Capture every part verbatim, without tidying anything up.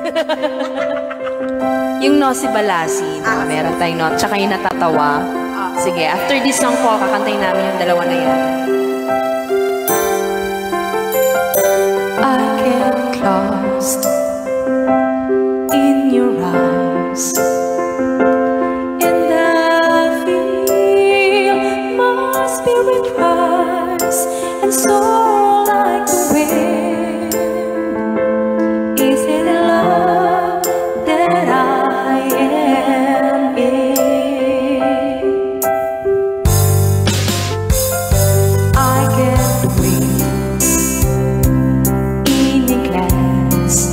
Yung no si Balasi, ah, meron tayong no, tsaka yung natatawa. Ah. Sige, after this song po, kakantayin namin yung dalawa na yan. I get lost in your eyes, and I feel my spirit rise, and so like the wind. Is it love that I am in? I get weak in a glance.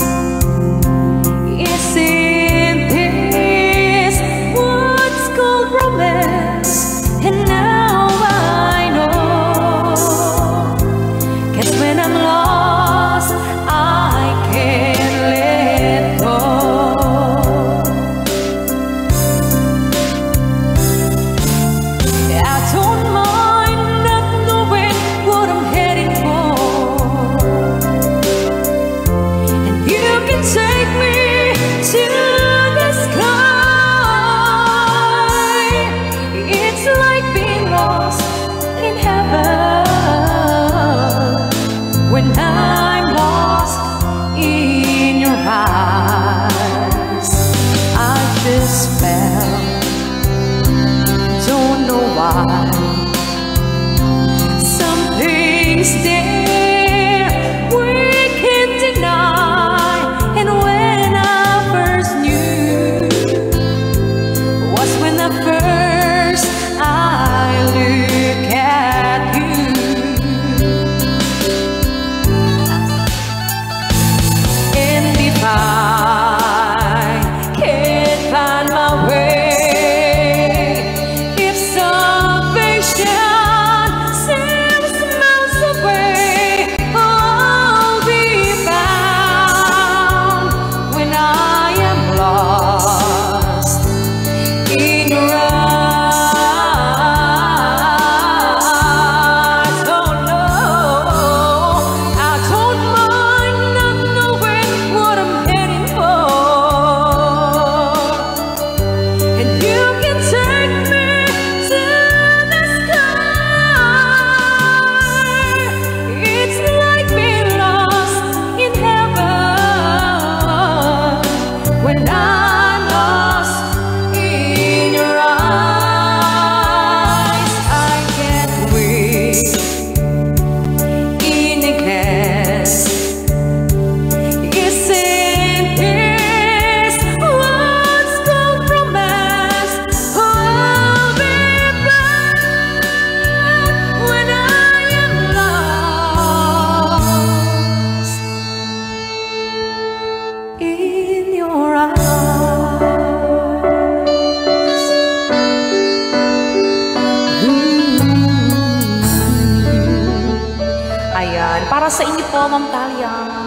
Isn't this what's called romance? And now I know, 'cause when I'm lost, I can't let go. I don't mind not knowing what I'm heading for, and you can take me to the sky. It's like being lost in heaven when I'm lost in your eyes. I just fell, don't know why. Something's there we can't deny, and when I first knew was when the first I look at you. And if I can't find my way, if salvation seems miles away, I'll be found when I am lost in your eyes. Oh no, I don't mind not knowing what I'm heading for, and you can take me to the sky. It's like being lost in heaven when I'm lost in your eyes. I get weak in a glance. Isn't this what's called romance? I'll be back when I am lost in your eyes. Ayan, para sa inyo po, Ma'am Talia.